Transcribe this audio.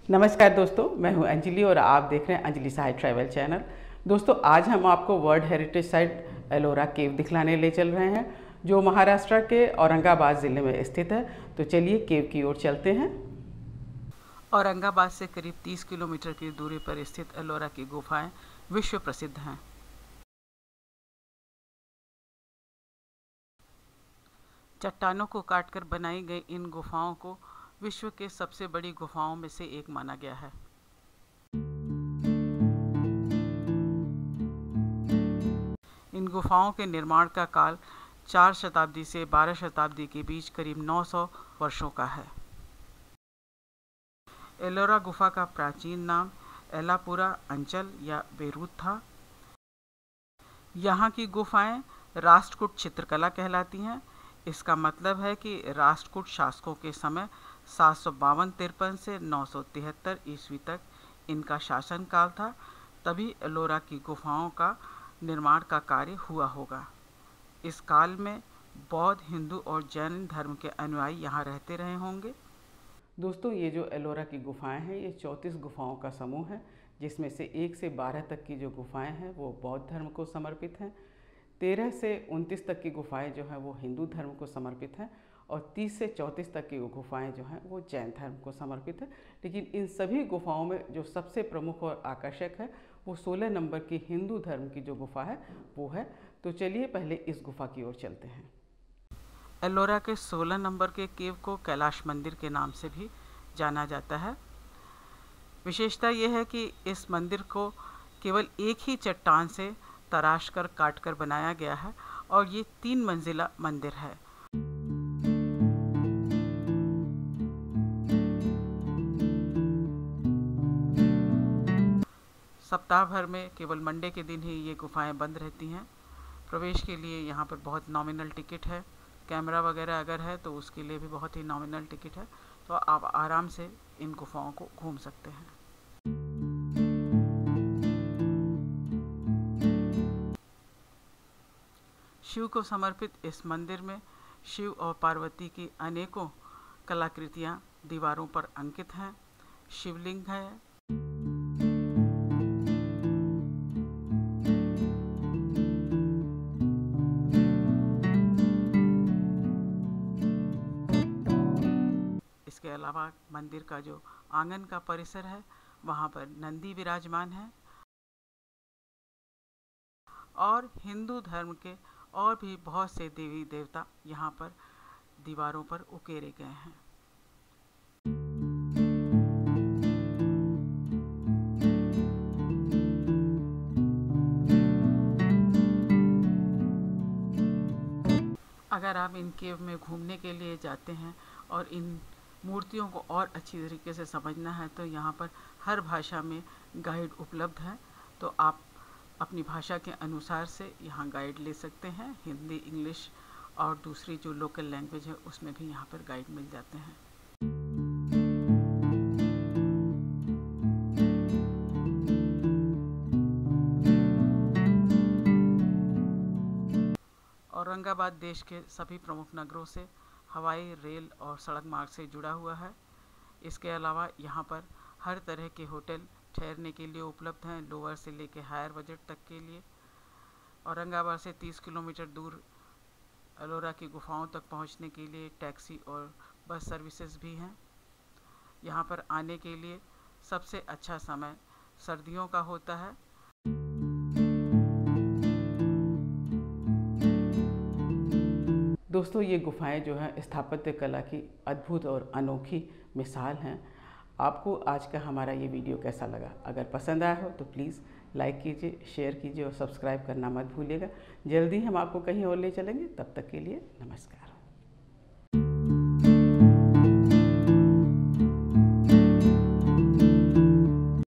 नमस्कार दोस्तों, मैं हूं अंजलि और आप देख रहे हैं अंजलि साइड ट्रैवल चैनल। दोस्तों, आज हम आपको world heritage site Ellora cave दिखलाने ले चल रहे हैं, जो महाराष्ट्र के औरंगाबाद ज़िले में स्थित है। तो चलिए केव की ओर चलते हैं। औरंगाबाद से करीब 30 किलोमीटर की दूरी पर स्थित एलोरा की गुफाएं विश्व प्रसिद्ध हैं। चट्टानों को काटकर बनाई गई इन गुफाओं को विश्व के सबसे बड़ी गुफाओं में से एक माना गया है। इन गुफाओं के निर्माण का काल 4 शताब्दी से 12 शताब्दी के बीच करीब 900 वर्षों का है। एलोरा गुफा का प्राचीन नाम एलापुरा अंचल या बेरूत था। यहाँ की गुफाएं राष्ट्रकूट चित्रकला कहलाती हैं। इसका मतलब है कि राष्ट्रकूट शासकों के समय 752-53 से 973 ईस्वी तक इनका शासन काल था। तभी एलोरा की गुफाओं का निर्माण का कार्य हुआ होगा। इस काल में बौद्ध, हिंदू और जैन धर्म के अनुयायी यहाँ रहते रहे होंगे। दोस्तों, ये जो एलोरा की गुफाएं हैं, ये 34 गुफाओं का समूह है, जिसमें से 1 से 12 तक की जो गुफाएं हैं वो बौद्ध धर्म को समर्पित हैं। 13 से 29 तक की गुफाएं जो हैं वो हिंदू धर्म को समर्पित हैं, और 30 से 34 तक की गुफाएं जो हैं वो जैन धर्म को समर्पित है। लेकिन इन सभी गुफाओं में जो सबसे प्रमुख और आकर्षक है वो 16 नंबर की हिंदू धर्म की जो गुफा है वो है। तो चलिए पहले इस गुफा की ओर चलते हैं। एलोरा के 16 नंबर के केव को कैलाश मंदिर के नाम से भी जाना जाता है। विशेषता यह है कि इस मंदिर को केवल एक ही चट्टान से तराश कर काट कर बनाया गया है, और ये 3 मंजिला मंदिर है। सप्ताह भर में केवल मंडे के दिन ही ये गुफाएं बंद रहती हैं। प्रवेश के लिए यहाँ पर बहुत नॉमिनल टिकट है। कैमरा वगैरह अगर है तो उसके लिए भी बहुत ही नॉमिनल टिकट है। तो आप आराम से इन गुफाओं को घूम सकते हैं। शिव को समर्पित इस मंदिर में शिव और पार्वती की अनेकों कलाकृतियाँ दीवारों पर अंकित हैं। शिवलिंग है। इसके अलावा मंदिर का जो आंगन का परिसर है वहाँ पर नंदी विराजमान है, और हिंदू धर्म के और भी बहुत से देवी देवता यहाँ पर दीवारों पर उकेरे गए हैं। अगर आप इन केव में घूमने के लिए जाते हैं और इन मूर्तियों को और अच्छी तरीके से समझना है तो यहाँ पर हर भाषा में गाइड उपलब्ध है। तो आप अपनी भाषा के अनुसार से यहाँ गाइड ले सकते हैं। हिंदी, इंग्लिश और दूसरी जो लोकल लैंग्वेज है उसमें भी यहाँ पर गाइड मिल जाते हैं। औरंगाबाद देश के सभी प्रमुख नगरों से हवाई, रेल और सड़क मार्ग से जुड़ा हुआ है। इसके अलावा यहाँ पर हर तरह के होटल ठहरने के लिए उपलब्ध हैं, लोअर से लेकर हायर बजट तक के लिए। औरंगाबाद से 30 किलोमीटर दूर एलोरा की गुफाओं तक पहुँचने के लिए टैक्सी और बस सर्विसेज भी हैं। यहाँ पर आने के लिए सबसे अच्छा समय सर्दियों का होता है। दोस्तों, ये गुफाएं जो हैं स्थापत्य कला की अद्भुत और अनोखी मिसाल हैं। आपको आज का हमारा ये वीडियो कैसा लगा? अगर पसंद आया हो तो प्लीज़ लाइक कीजिए, शेयर कीजिए और सब्सक्राइब करना मत भूलिएगा। जल्दी हम आपको कहीं और ले चलेंगे। तब तक के लिए नमस्कार।